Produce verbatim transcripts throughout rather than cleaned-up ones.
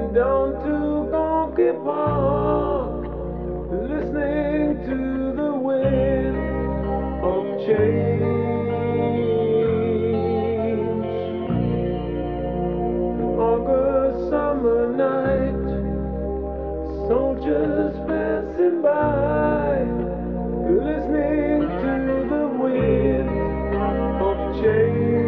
down to Gorky Park, listening to the wind of change. An August summer night, soldiers passing by, listening to the wind of change.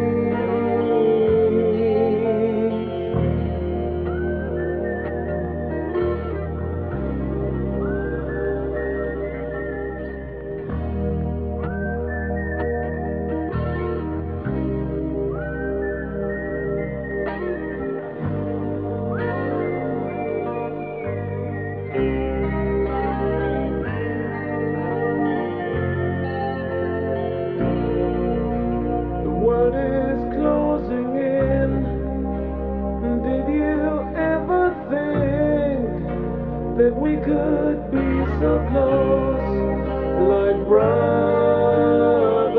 World is closing in. Did you ever think that we could be so close, like brothers?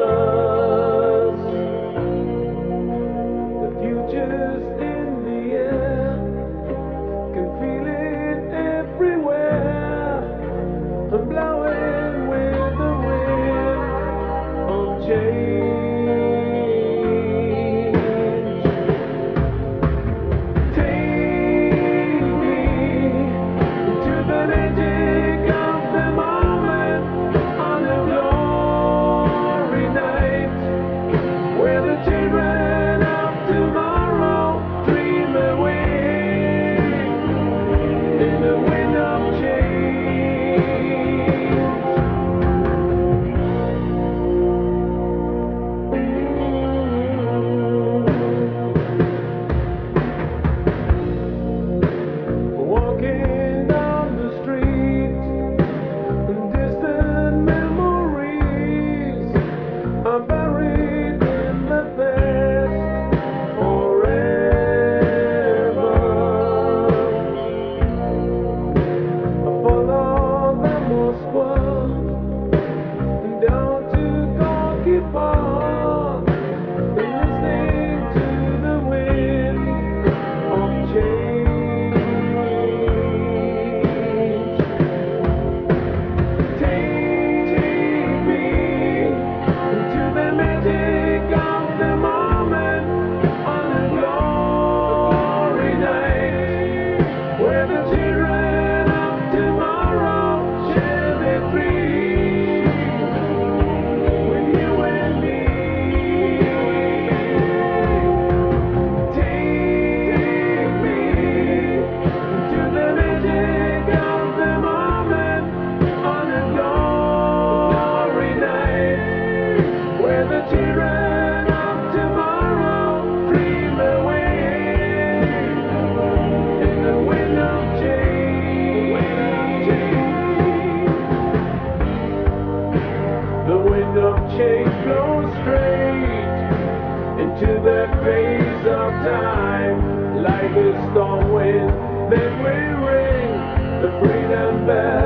The future's in the air, can feel it everywhere. I'm blowing with the wind of change. Moskva, down to Gorky Park, listening to the wind of change. Take me to the magic of the moment on a glory night, where the children of tomorrow change flows straight into that phase of time, like a storm wind. Then we ring the freedom bell.